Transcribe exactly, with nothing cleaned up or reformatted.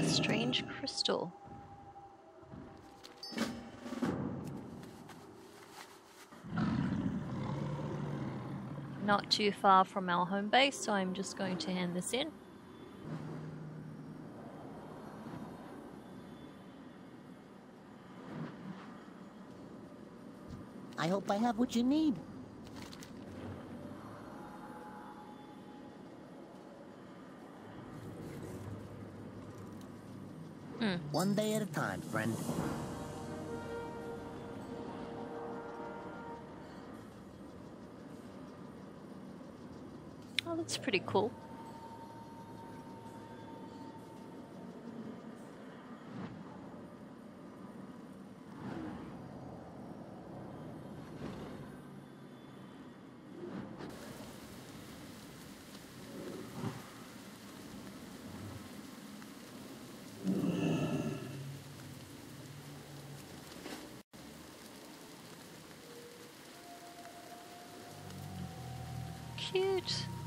strange crystal. Not too far from our home base, so I'm just going to hand this in. I hope I have what you need. Hmm. One day at a time, friend. Oh, that's pretty cool. Cute.